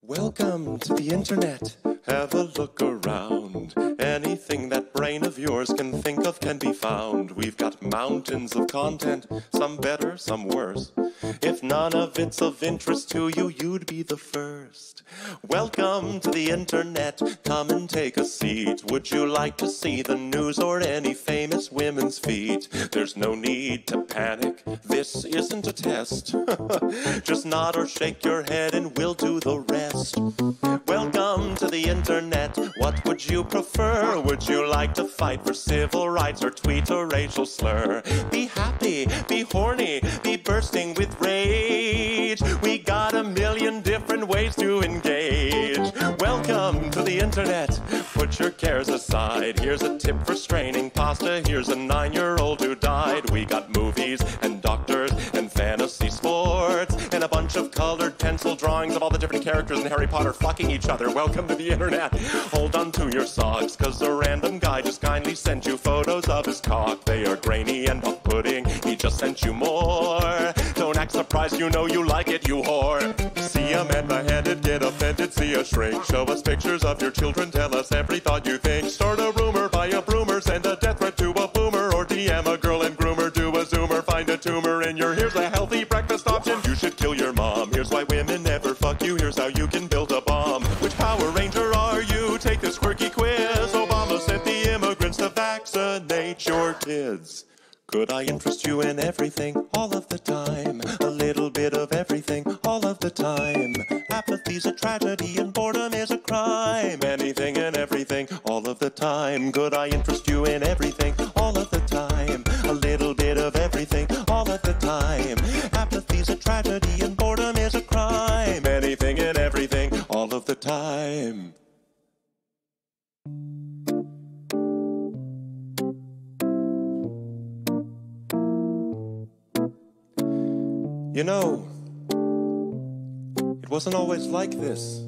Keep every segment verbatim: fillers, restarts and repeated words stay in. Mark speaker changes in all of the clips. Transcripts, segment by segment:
Speaker 1: Welcome to the internet. Have a look around. Anything that brain of yours can think of can be found. We've got mountains of content, some better, some worse. If none of it's of interest to you, you'd be the first. Welcome to the internet. Come and take a seat. Would you like to see the news or any famous women's feet? There's no need to panic. This isn't a test. Just nod or shake your head and we'll do the rest. Welcome to the internet. What would you prefer? Would you like to fight for civil rights or tweet a racial slur? Be happy, be horny, be bursting with rage. We got a million different ways to engage. Welcome to the internet. Put your cares aside. Here's a tip for straining pasta. Here's a nine-year-old who died. We got movies and doctors and fantasy sports and a bunch of colored pencil drawings of all the different characters in Harry Potter fucking each other. Welcome to the internet. Hold on to your socks, cause a random guy just kindly sent you photos of his cock. They are grainy and off-putting. He just sent you more. Don't act surprised, you know you like it, you whore. See a man beheaded, get offended, see a shrink. Show us pictures of your children, tell us every thought you think. Start a rumor, buy a broomer, send a death threat to a boomer, or D M a girl and groomer, do a zoomer, find a tumor in your. Here's a healthy breakfast option. You should kill your mom. Here's why women never fuck you. Here's how you can build a bomb. Which Power Ranger are you? Take this quirky quiz. Obama sent the immigrants to vaccinate your kids. Could I interest you in everything, all of the time? A little bit of everything, all of the time. Apathy's a tragedy and boredom is a crime. Anything and everything, all of the time. Could I interest you in everything, all of the time? A little bit of everything, all of the time. Apathy's a tragedy and boredom is a crime. Anything and everything, all of the time. You know, it wasn't always like this.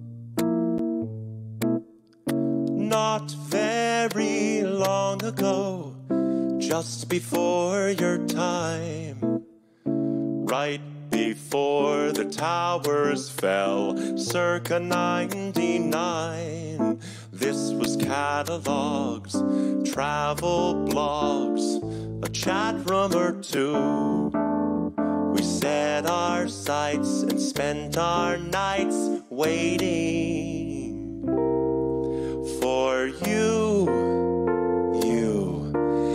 Speaker 1: Not very long ago, just before your time, right before the towers fell, circa ninety-nine. This was catalogs, travel blogs, a chat room or two. We set our sights and spent our nights waiting for you, you,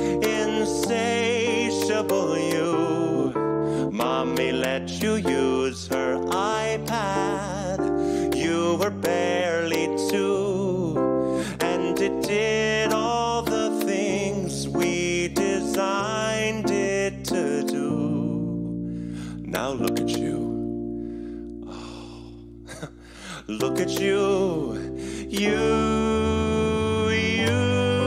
Speaker 1: insatiable you. Mommy let you use her iPad. You were barely two, and it did all the things we designed it to do. Now look at you. Oh, look at you. You, you.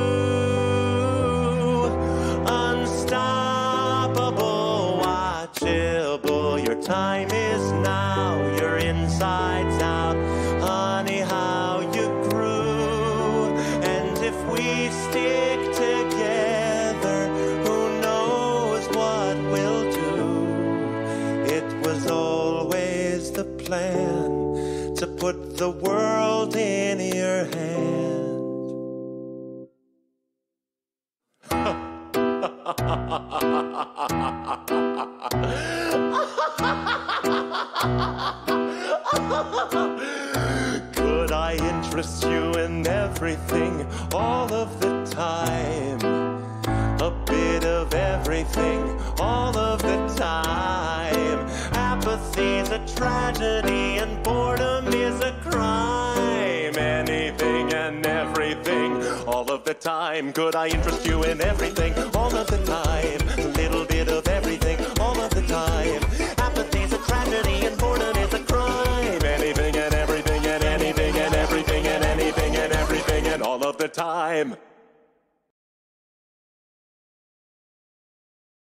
Speaker 1: Unstoppable, watchable. Your time is now. Your insides out. Honey, how you grew. And if we stick together, who knows what we'll do. It was always the plan to put the world in your hand. Could I interest you in everything, all of the time? A bit of everything, all of the time. Apathy's a tragedy and boredom is a crime. Anything and everything, all of the time. Could I interest you in everything, all of the time? A little bit of everything, all of the time. Apathy's a tragedy and boredom is a crime. Anything and everything and anything and everything and anything and everything and all of the time.